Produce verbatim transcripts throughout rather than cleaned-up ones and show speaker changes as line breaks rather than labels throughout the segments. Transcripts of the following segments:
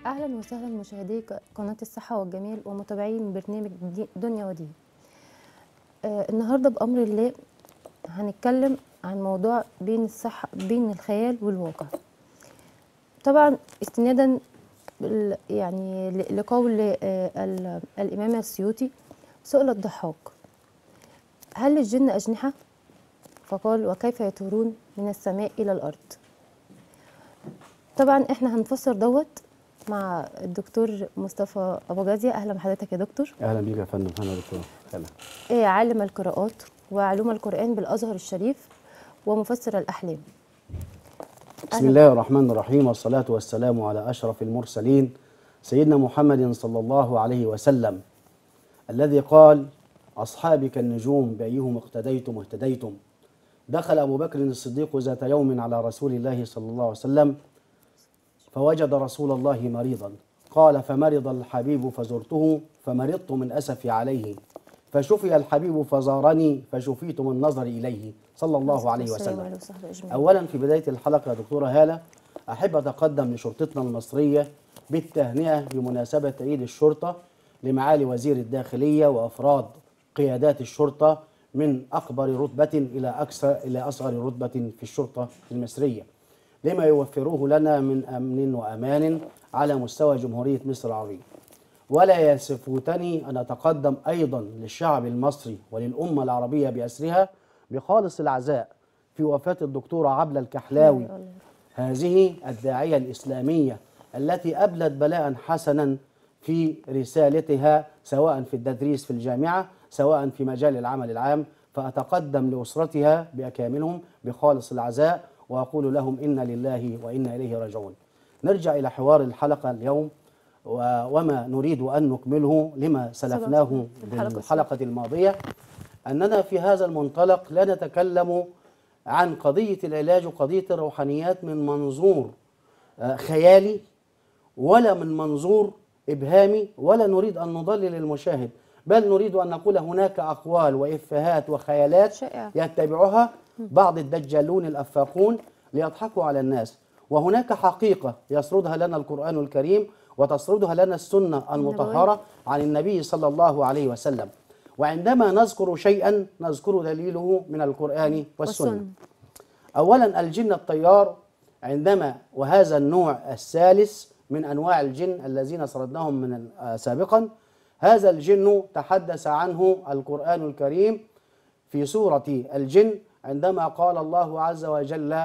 أهلا وسهلا مشاهدي قناة الصحة والجمال ومتابعين برنامج دي- دنيا ودين. آه النهاردة بأمر الله هنتكلم عن موضوع بين الصحة بين الخيال والواقع. طبعا استنادا بال- يعني ل- لقول آه ال- الإمام السيوطي: سئل الضحاك: هل للجن أجنحة؟ فقال: وكيف يطيرون من السماء إلى الأرض؟ طبعا احنا هنفسر دوت مع الدكتور مصطفى أبو جازية. أهلا بحضرتك يا دكتور.
اهلا بيك يا فندم. اهلا دكتور. اهلا.
إيه، عالم القراءات وعلوم القرآن بالأزهر الشريف ومفسر الأحلام.
بسم
أهلا.
الله الرحمن الرحيم، والصلاة والسلام على أشرف المرسلين سيدنا محمد صلى الله عليه وسلم، الذي قال: أصحابي كالنجوم بأيهم اقتديتم اهتديتم. دخل أبو بكر الصديق ذات يوم على رسول الله صلى الله عليه وسلم فوجد رسول الله مريضا، قال: فمرض الحبيب فزرته فمرضت من أسفي عليه، فشفي الحبيب فزارني فشفيت من نظري إليه، صلى الله عليه
والسلام
وسلم.
عليه وصحبه أجمعين.
أولا في بداية الحلقة يا دكتورة هالة، أحب أتقدم لشرطتنا المصرية بالتهنئة بمناسبة عيد الشرطة لمعالي وزير الداخلية وأفراد قيادات الشرطة من أكبر رتبة إلى أكثر إلى أصغر رتبة في الشرطة المصرية، لما يوفروه لنا من أمن وأمان على مستوى جمهورية مصر العربية. ولا يسفوتني أن أتقدم أيضا للشعب المصري وللأمة العربية بأسرها بخالص العزاء في وفاة الدكتورة عبلة الكحلاوي، هذه الداعية الإسلامية التي أبلت بلاء حسنا في رسالتها، سواء في التدريس في الجامعة سواء في مجال العمل العام. فأتقدم لأسرتها بأكاملهم بخالص العزاء وأقول لهم إنا لله وإنا إليه راجعون. نرجع إلى حوار الحلقة اليوم وما نريد أن نكمله لما سلفناه في الحلقة الماضية، أننا في هذا المنطلق لا نتكلم عن قضية العلاج وقضية الروحانيات من منظور خيالي ولا من منظور إبهامي، ولا نريد أن نضلل المشاهد، بل نريد أن نقول هناك أقوال وإفهات وخيالات
شائعة
يتبعها بعض الدجالون الأفاقون ليضحكوا على الناس، وهناك حقيقة يسردها لنا القرآن الكريم وتسردها لنا السنة المطهرة عن النبي صلى الله عليه وسلم. وعندما نذكر شيئا نذكر دليله من القرآن والسنة. أولا الجن الطيار، عندما وهذا النوع الثالث من أنواع الجن الذين سردناهم من سابقا، هذا الجن تحدث عنه القرآن الكريم في سورة الجن عندما قال الله عز وجل: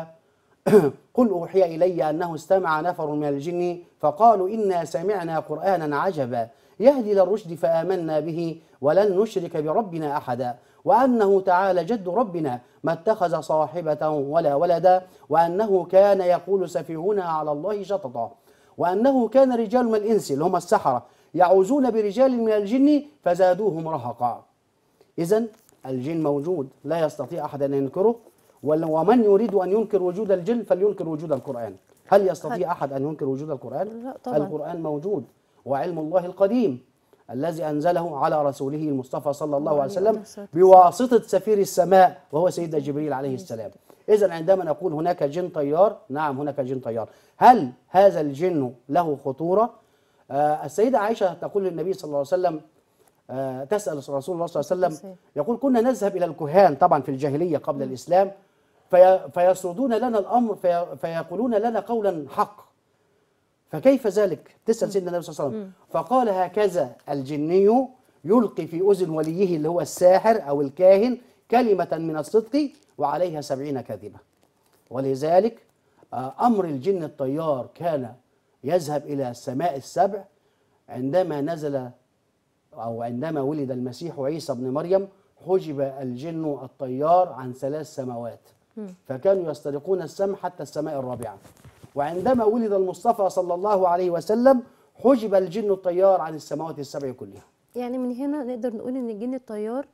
قل أوحي إلي أنه استمع نفر من الجن فقالوا إنا سمعنا قرآنا عجبا يهدي للرشد فآمنا به ولن نشرك بربنا أحدا وأنه تعالى جد ربنا ما اتخذ صاحبة ولا ولدا وأنه كان يقول سفيهنا على الله شططا وأنه كان رجال من الإنس اللي هم السحرة يعوذون برجال من الجن فزادوهم رهقا. إذن الجن موجود، لا يستطيع أحد أن ينكره، ومن يريد أن ينكر وجود الجن فلينكر وجود القرآن. هل يستطيع أحد أن ينكر وجود القرآن؟
لا طبعا.
القرآن موجود، وعلم الله القديم الذي أنزله على رسوله المصطفى صلى الله عليه وسلم بواسطة سفير السماء وهو سيدنا جبريل عليه السلام. إذن عندما نقول هناك جن طيار، نعم هناك جن طيار. هل هذا الجن له خطورة؟ آه السيدة عائشة تقول للنبي صلى الله عليه وسلم، آه تسأل رسول الله صلى الله عليه وسلم، يقول: كنا نذهب إلى الكهان طبعا في الجاهلية قبل م. الإسلام، في فيسردون لنا الأمر في فيقولون لنا قولا حق، فكيف ذلك؟ تسأل سيدنا النبي صلى الله عليه وسلم، فقال: هكذا الجني يلقي في أذن وليه اللي هو الساحر أو الكاهن كلمة من الصدق وعليها سبعين كذبة. ولذلك أمر الجن الطيار كان يذهب إلى السماء السبع عندما نزل أو عندما ولد المسيح عيسى بن مريم، حجب الجن الطيار عن ثلاث سماوات، فكانوا يسترقون السمع حتى السماء الرابعة. وعندما ولد المصطفى صلى الله عليه وسلم حجب الجن الطيار عن السماوات السبع كلها.
يعني من هنا نقدر نقول ان الجن الطيار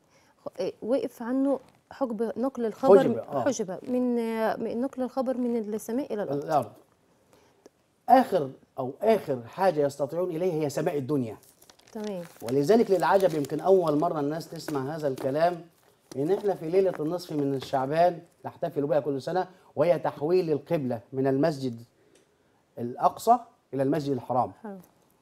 وقف عنه حجب نقل الخبر، حجب, آه. حجب من نقل الخبر من السماء الى الارض.
الارض. اخر او اخر حاجه يستطيعون اليها هي سماء الدنيا.
تمام.
ولذلك للعجب يمكن اول مره الناس تسمع هذا الكلام ان احنا في ليله النصف من شعبان نحتفل بها كل سنه، وهي تحويل القبله من المسجد الاقصى الى المسجد الحرام.
حلو.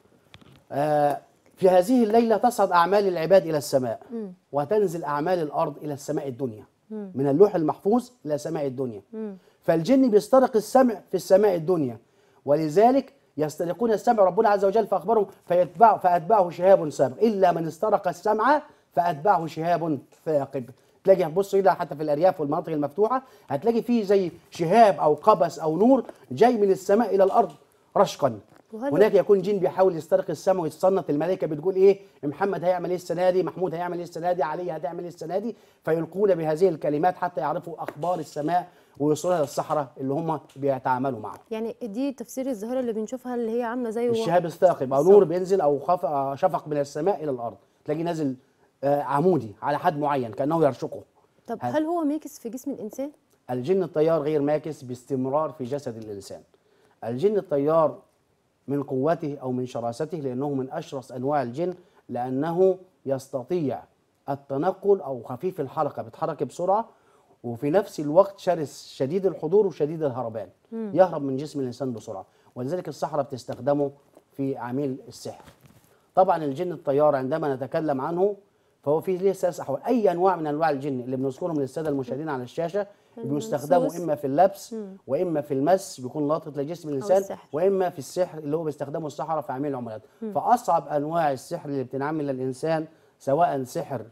آه في هذه الليله تصعد اعمال العباد الى السماء،
مم.
وتنزل اعمال الارض الى السماء الدنيا،
مم.
من اللوح المحفوظ الى سماء الدنيا.
مم.
فالجن بيسترق السمع في السماء الدنيا، ولذلك يسترقون السمع. ربنا عز وجل فاخبرهم فيتبع فاتبعه شهاب ثاقب، الا من استرق السمع فاتبعه شهاب ثاقب. تلاقي بص كده حتى في الارياف والمناطق المفتوحه هتلاقي فيه زي شهاب او قبس او نور جاي من السماء الى الارض رشقا.
وهل
هناك يكون جن بيحاول يسترق السمع ويتصنت. الملائكه بتقول ايه؟ محمد هيعمل ايه السنه دي؟ محمود هيعمل ايه السنه دي؟ علي هتعمل ايه السنه دي؟ فيلقون بهذه الكلمات حتى يعرفوا اخبار السماء ويوصلوها للصحراء اللي هم بيتعاملوا معهم.
يعني دي تفسير الظاهره اللي بنشوفها اللي هي عامله زي
الشهاب الثاقب او نور بينزل او خف... شفق من السماء الى الارض، تلاقيه نازل آه عمودي على حد معين كانه يرشقه.
طب هل هو ماكس في جسم الانسان؟
الجن الطيار غير ماكس باستمرار في جسد الانسان. الجن الطيار من قوته او من شراسته لانه من اشرس انواع الجن، لانه يستطيع التنقل او خفيف الحركه، بيتحرك بسرعه، وفي نفس الوقت شرس شديد الحضور وشديد الهربان. مم. يهرب من جسم الانسان بسرعه، ولذلك السحره بتستخدمه في عميل السحر. طبعا الجن الطيار عندما نتكلم عنه فهو فيه ليه ثلاث احوال. اي انواع من انواع الجن اللي بنذكرهم للساده المشاهدين على الشاشه بيستخدموا اما في اللبس، مم. واما في المس بيكون لاطط لجسم الانسان، واما في السحر اللي هو بيستخدمه السحره في عميل العملات. مم. فاصعب انواع السحر اللي بتنعمل للانسان سواء سحر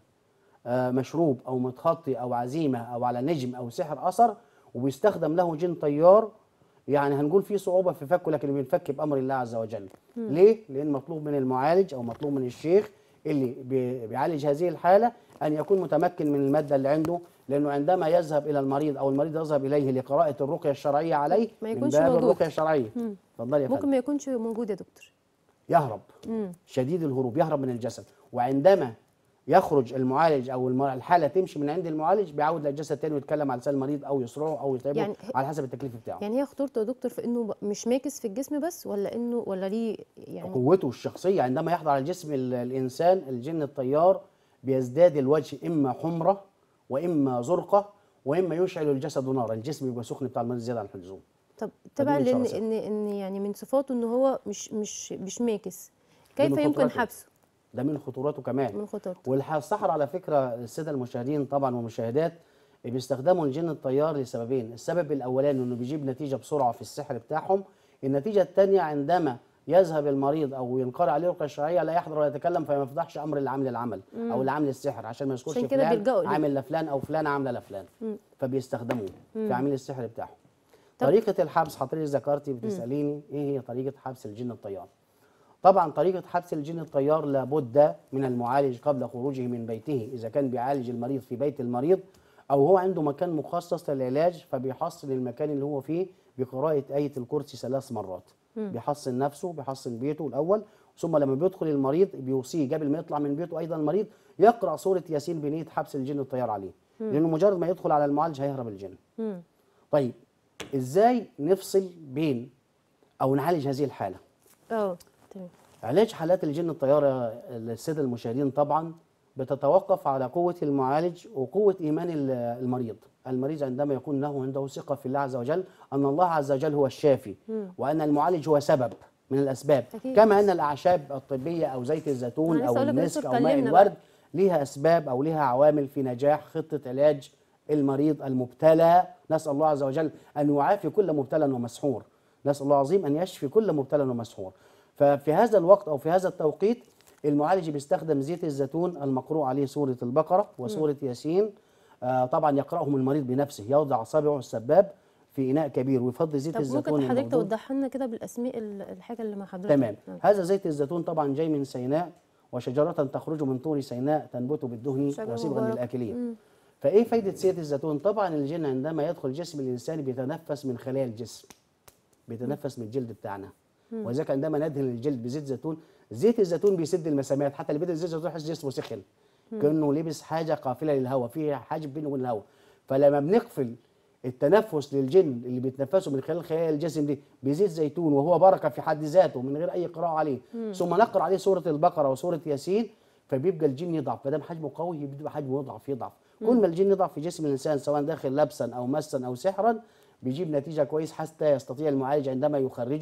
آه مشروب او متخطي او عزيمه او على نجم او سحر اثر وبيستخدم له جن طيار، يعني هنقول فيه صعوبه في فكه لكن بينفك بامر الله عز وجل. مم. ليه؟ لان مطلوب من المعالج او مطلوب من الشيخ اللي بيعالج هذه الحاله ان يكون متمكن من الماده اللي عنده، لانه عندما يذهب الى المريض او المريض يذهب اليه لقراءه الرقيه الشرعيه عليه
ما يكونش
من باب
موجود.
الرقيه الشرعيه. اتفضلي يا فندم.
ممكن ما يكونش موجود يا دكتور.
يهرب.
مم. شديد
الهروب، يهرب من الجسد، وعندما يخرج المعالج او الحاله تمشي من عند المعالج بيعود للجسد تاني ويتكلم على لسان المريض او يسرعه او يتعبه، يعني على حسب التكليف بتاعه.
يعني هي خطورته يا دكتور في انه مش ماكس في الجسم بس، ولا انه ولا ليه يعني
قوته الشخصيه عندما يحضر على جسم الانسان الجن الطيار بيزداد الوجه اما حمره واما زرقه واما يشعل الجسد نارا، الجسم بيبقى سخن بتاع المريض زياده عن اللزوم.
طب طبعا لان ان ان يعني من صفاته ان هو مش مش مش ماكس، كيف يمكن حبسه؟
ده من خطوراته كمان.
من خطورته.
والسحر على فكره الساده المشاهدين طبعا والمشاهدات بيستخدموا الجن الطيار لسببين، السبب الاولاني انه بيجيب نتيجه بسرعه في السحر بتاعهم، النتيجه الثانيه عندما يذهب المريض او ينقرأ عليه رقيه شرعيه لا يحضر ولا يتكلم فما يفضحش امر العامل العمل مم. او العامل السحر عشان ما يذكرش فلان عامل لفلان او فلان عامله لفلان، فبيستخدموه في عميل السحر بتاعهم. طريقه الحبس حضرتك ذكرتي بتساليني ايه هي طريقه حبس الجن الطيار؟ طبعا طريقه حبس الجن الطيار لابد من المعالج قبل خروجه من بيته، اذا كان بيعالج المريض في بيت المريض او هو عنده مكان مخصص للعلاج فبيحصن المكان اللي هو فيه بقراءه ايه الكرسي ثلاث مرات. مم. بيحصن نفسه، بيحصن بيته الاول، ثم لما بيدخل المريض بيوصيه قبل ما يطلع من بيته ايضا المريض يقرا سوره ياسين بنيه حبس الجن الطيار عليه. مم. لانه مجرد ما يدخل على المعالج هيهرب الجن. مم. طيب ازاي نفصل بين او نعالج هذه الحاله؟
اه تمام.
علاج حالات الجن الطيار للساده المشاهدين طبعا بتتوقف على قوه المعالج وقوه ايمان المريض. المريض عندما يكون له عنده ثقه في الله عز وجل ان الله عز وجل هو الشافي مم. وان المعالج هو سبب من الاسباب، أكيد. كما ان الاعشاب الطبيه او زيت الزيتون او المسك او ماء الورد ليها اسباب او ليها عوامل في نجاح خطه علاج المريض المبتلى. نسال الله عز وجل ان يعافي كل مبتلى ومسحور، نسال الله العظيم ان يشفي كل مبتلى ومسحور. ففي هذا الوقت او في هذا التوقيت المعالج بيستخدم زيت الزيتون المقروء عليه سوره البقره وسوره ياسين. آه طبعا يقراهم المريض بنفسه، يوضع اصابعه السباب في اناء كبير ويفضي زيت
طب
الزيتون.
ممكن حضرتك توضح لنا كده بالاسماء الحاجه اللي مع حضرتك؟
تمام. آه. هذا زيت الزيتون طبعا جاي من سيناء وشجره تخرج من طور سيناء تنبت بالدهن وصبغا للاكلين. فايه فايده زيت الزيتون؟ طبعا الجن عندما يدخل جسم الانسان بيتنفس من خلايا الجسم، بيتنفس من الجلد بتاعنا، ولذلك عندما ندهن الجلد بزيت زيتون، زيت الزيتون بيسد المسامات، حتى اللي بيدهن زيت الزيتون يحس جسمه سخن كانه لبس حاجه قافله للهواء، فيها حاجب بينه وبين الهواء. فلما بنقفل التنفس للجن اللي بيتنفسوا من خلال خلايا الجسم دي بزيت زيتون وهو بركه في حد ذاته من غير اي قراءه عليه، مم. ثم نقرا عليه سوره البقره وسوره ياسين، فبيبقى الجن يضعف، ما دام حجمه قوي بيبقى حجمه يضعف يضعف. كل ما الجن يضعف في جسم الانسان سواء داخل لبسا او مسا او سحرا بيجيب نتيجه كويس حتى يستطيع المعالج عندما يخرجه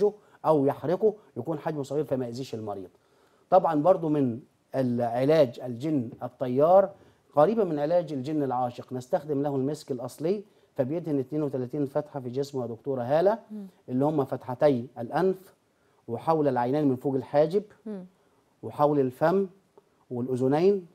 او يحرقه يكون حجمه صغير فما يأذيش المريض. طبعا برضو من العلاج الجن الطيار قريبا من علاج الجن العاشق، نستخدم له المسك الاصلي، فبيدهن اثنين وثلاثين فتحه في جسمه يا دكتوره هاله، اللي هم فتحتي الانف وحول العينين من فوق الحاجب وحول الفم والأذنين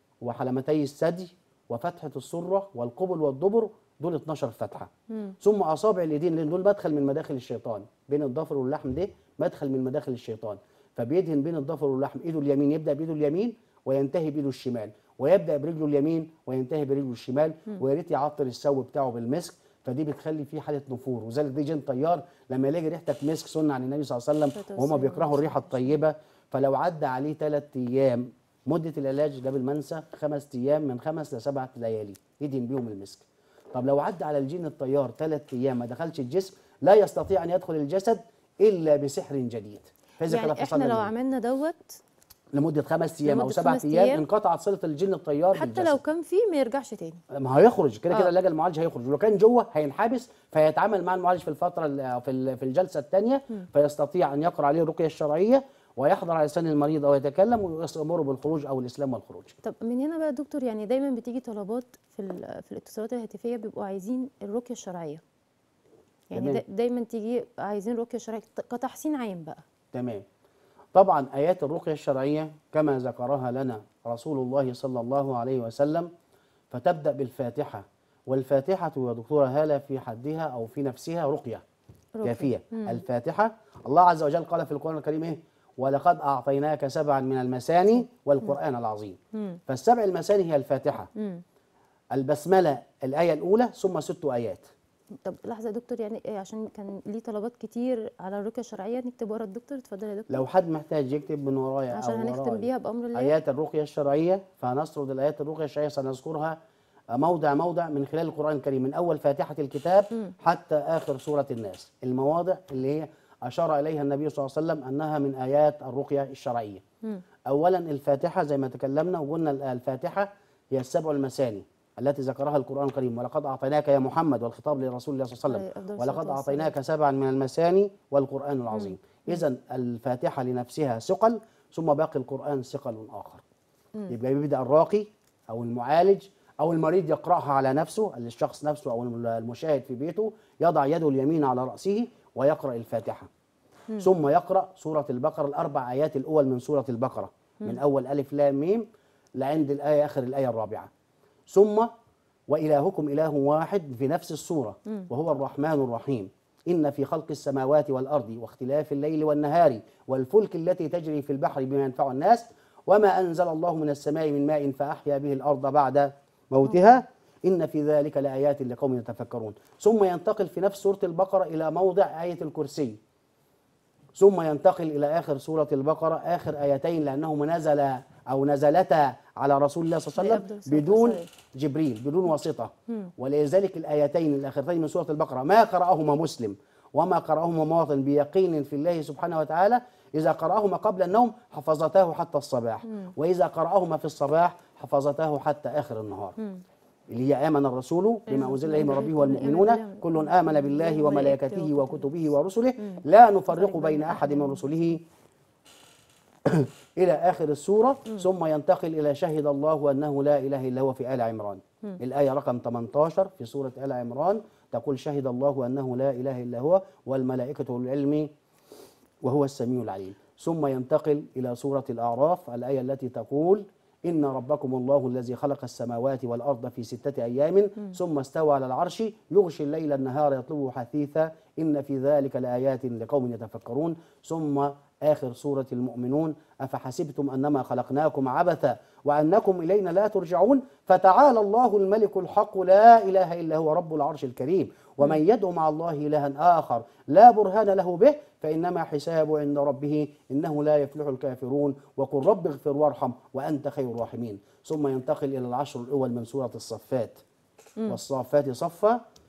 وحلمتي الثدي وفتحة السرة والقبل والدبر، دول اتناشر فتحة.
مم.
ثم أصابع اليدين، لأن دول مدخل من مداخل الشيطان، بين الضفر واللحم ده مدخل من مداخل الشيطان، فبيدهن بين الضفر واللحم. إيده اليمين يبدأ بإيده اليمين وينتهي بإيده الشمال، ويبدأ برجله اليمين وينتهي برجله الشمال، ويا ريت يعطر السو بتاعه بالمسك، فدي بتخلي فيه حاله نفور. وذلك دي جن طيار لما يلاقي ريحتك مسك، سنه عن النبي صلى الله عليه وسلم وهم بيكرهوا الريحه الطيبه، فلو عدى عليه ثلاث ايام مده العلاج قبل ما انسى خمس ايام من خمس لسبعه ليالي يدهن بيهم المسك. طب لو عدى على الجن الطيار ثلاث ايام ما دخلش الجسم، لا يستطيع ان يدخل الجسد الا بسحر جديد.
فاذا يعني احنا لو عملنا دوت
لمده خمس ايام او سبع
خمس
ايام
أيام
انقطعت صله الجن الطيار
حتى
بالجسد.
لو كان فيه ما يرجعش تاني،
ما هيخرج كده كده
آه.
العلاج المعالج هيخرج، ولو كان جوه هينحبس فيتعامل مع المعالج في الفتره ال- في ال- في الجلسه الثانيه، فيستطيع ان يقرا عليه الرقيه الشرعيه ويحضر على لسان المريض او يتكلم ويامره بالخروج او الاسلام والخروج.
طب من هنا بقى يا دكتور، يعني دايما بتيجي طلبات في ال- في الاتصالات الهاتفيه بيبقوا عايزين الرقيه الشرعيه، يعني
تمام.
دا دايما تيجي عايزين رقيه شرعيه كتحسين عين بقى.
تمام. طبعا ايات الرقيه الشرعيه كما ذكرها لنا رسول الله صلى الله عليه وسلم، فتبدا بالفاتحه، والفاتحه يا دكتوره هاله في حدها او في نفسها رقيه كافيه. الفاتحه الله عز وجل قال في القران الكريم ايه؟ ولقد اعطيناك سبعا من المثاني والقران العظيم.
مم.
فالسبع المثاني هي الفاتحه،
مم.
البسمله الايه الاولى ثم ست ايات.
طب لحظه يا دكتور، يعني إيه؟ عشان كان ليه طلبات كتير على الرقيه الشرعيه، نكتب ورا الدكتور. اتفضل يا دكتور.
لو حد محتاج يكتب من ورايا
عشان
او
هنختم
ورايا
بيها بامر الله
ايات الرقيه الشرعيه، فهنسرد الايات الرقيه الشرعيه سنذكرها موضع موضع من خلال القران الكريم، من اول فاتحه الكتاب
مم.
حتى اخر سوره الناس، المواضع اللي هي اشار اليها النبي صلى الله عليه وسلم انها من ايات الرقيه الشرعيه.
مم.
اولا الفاتحه زي ما تكلمنا وقلنا، الفاتحه هي السبع المثاني التي ذكرها القرآن الكريم، ولقد أعطيناك يا محمد، والخطاب لرسول الله صلى الله عليه وسلم، ولقد أعطيناك سبعا من المثاني والقرآن العظيم. إذن الفاتحة لنفسها ثقل، ثم باقي القرآن ثقل آخر. يبقى يبدأ الراقي أو المعالج أو المريض يقرأها على نفسه، الشخص نفسه أو المشاهد في بيته يضع يده اليمين على رأسه ويقرأ الفاتحة. مم. ثم يقرأ سورة البقرة، الأربع آيات الأول من سورة البقرة، مم. من أول ألف لام ميم لعند الآية آخر الآية الرابعة. ثم وإلهكم إله واحد في نفس السورة، وهو الرحمن الرحيم. إن في خلق السماوات والأرض واختلاف الليل والنهار والفلك التي تجري في البحر بما ينفع الناس وما أنزل الله من السماء من ماء فأحيا به الأرض بعد موتها إن في ذلك لآيات لقوم يتفكرون. ثم ينتقل في نفس سورة البقرة إلى موضع آية الكرسي، ثم ينتقل إلى آخر سورة البقرة آخر آيتين، لأنهما نزل أو نزلتا على رسول الله صلى الله عليه وسلم بدون جبريل، بدون واسطة. ولذلك الآيتين الآخرتين من سورة البقرة ما قرأهما مسلم وما قرأهما مواطن بيقين في الله سبحانه وتعالى، إذا قرأهما قبل النوم حفظتاه حتى الصباح، وإذا قرأهما في الصباح حفظتاه حتى آخر النهار. اللي هي آمن الرسول بما أنزل إليه من ربه والمؤمنون كل آمن بالله وملائكته وكتبه ورسله لا نفرق بين أحد من رسله إلى آخر السورة. ثم ينتقل إلى شهد الله أنه لا إله إلا هو في آل عمران، الآية رقم ثمانية عشر في سورة آل عمران تقول شهد الله أنه لا إله إلا هو والملائكة والعلم وهو السميع العليم. ثم ينتقل إلى سورة الأعراف، الآية التي تقول إن ربكم الله الذي خلق السماوات والأرض في ستة أيام ثم استوى على العرش يغشي الليل النهار يطلبه حثيثا إن في ذلك لآيات لقوم يتفكرون. ثم آخر سورة المؤمنون أفحسبتم أنما خلقناكم عبثا وأنكم إلينا لا ترجعون فتعالى الله الملك الحق لا إله إلا هو رب العرش الكريم ومن يدعو مع الله إلها آخر لا برهان له به فإنما حسابه عند ربه إنه لا يفلح الكافرون وقل رب اغفر وارحم وأنت خير الراحمين. ثم ينتقل إلى العشر الأول من سورة الصفات، والصافات صفا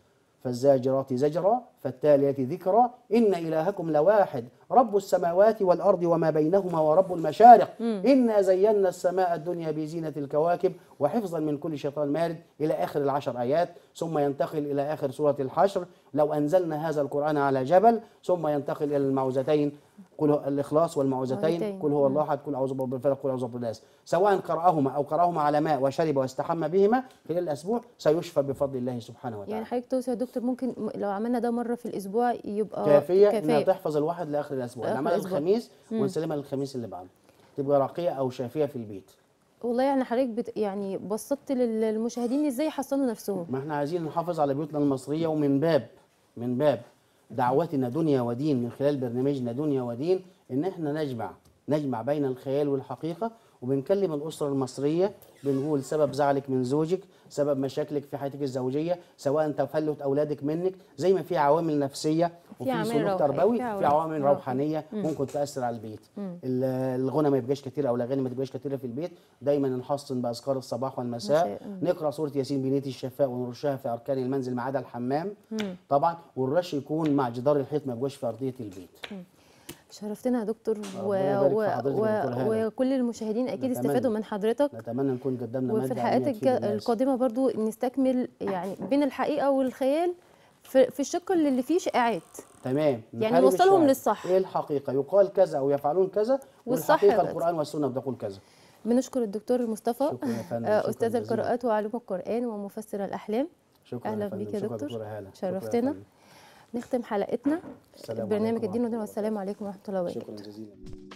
فالزاجرات زجرا فالتاليات ذكرا إن إلهكم لواحد رب السماوات والأرض وما بينهما ورب المشارق إنا زينا السماء الدنيا بزينة الكواكب وحفظا من كل شيطان مارد إلى آخر العشر آيات. ثم ينتقل إلى آخر سورة الحشر لو أنزلنا هذا القرآن على جبل. ثم ينتقل إلى المعوذتين قل الإخلاص والمعوذتين قل هو الله أحد قل أعوذ برب الفلق قل أعوذ برب الناس. سواء قرأهما أو قرأهما على ماء وشرب واستحمى بهما خلال الأسبوع سيشفى بفضل الله سبحانه وتعالى.
يعني حضرتك توصي يا دكتور ممكن لو عملنا ده مره في الاسبوع يبقى
كافيه,
كافية.
انها تحفظ الواحد لاخر الاسبوع،
آخر
نعملها
الأسبوع.
الخميس
مم.
ونسلمها للخميس اللي بعده تبقى راقيه او شافيه في البيت.
والله يعني حضرتك بت يعني بسطت للمشاهدين ازاي يحصنوا نفسهم.
ما احنا عايزين نحافظ على بيوتنا المصريه، ومن باب من باب دعوتنا دنيا ودين من خلال برنامجنا دنيا ودين ان احنا نجمع نجمع بين الخيال والحقيقه، وبنكلم الاسره المصريه بنقول سبب زعلك من زوجك، سبب مشاكلك في حياتك الزوجيه، سواء تفلت اولادك منك، زي ما في عوامل نفسيه وفي سلوك تربوي، في عوامل روحانيه ممكن تاثر على البيت. الغنى ما يبقاش كتير او الاغاني ما تبقاش كتيره في البيت، دايما نحصن باذكار الصباح والمساء، نقرا سوره ياسين بنيه الشفاء ونرشها في اركان المنزل ما عدا الحمام طبعا، والرش يكون مع جدار الحيط ما يبقاش في ارضيه البيت.
شرفتنا يا دكتور و... و... و... وكل المشاهدين اكيد نتمنى. استفادوا من حضرتك.
نتمنى نكون قدمنا
وفي الحلقات القادمه برضو نستكمل يعني بين الحقيقه والخيال في, في الشق اللي فيه شائعات.
تمام،
يعني نوصلهم للصح.
ايه الحقيقه؟ يقال كذا او يفعلون كذا، والحقيقه القران والسنه بتقول كذا.
بنشكر الدكتور مصطفى
شكرا يا فندم.
استاذ القراءات وعلوم القران ومفسر الاحلام.
شكرا
اهلا بيك يا دكتور،
شرفتنا.
نختم حلقتنا برنامج الدين والدين، والسلام عليكم ورحمه الله وبركاته.
شكرا جزيلا.